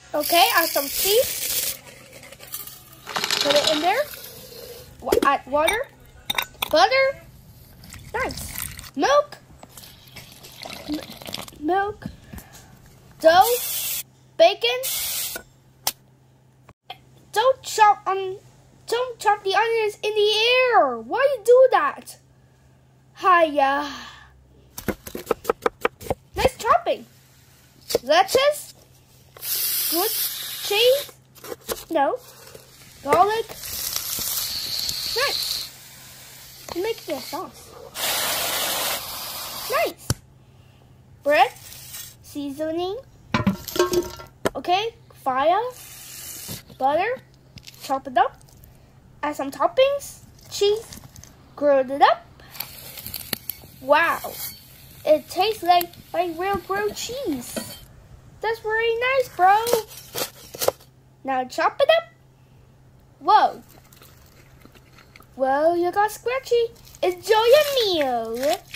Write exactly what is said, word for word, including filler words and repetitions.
Okay, add some cheese. Put it in there. Add water, butter, nice, milk, M milk, dough, bacon. Don't chop on, don't chop the onions in the air. Why you do that? Hiya. Nice chopping. Lettuce, good cheese, no, garlic. Nice. Make the sauce. Nice. Bread, seasoning. Okay, fire, butter, chop it up. Add some toppings, cheese, grill it up. Wow, it tastes like, like real grilled cheese. That's very nice, bro. Now chop it up. Whoa. Well, you got scratchy. Enjoy your meal.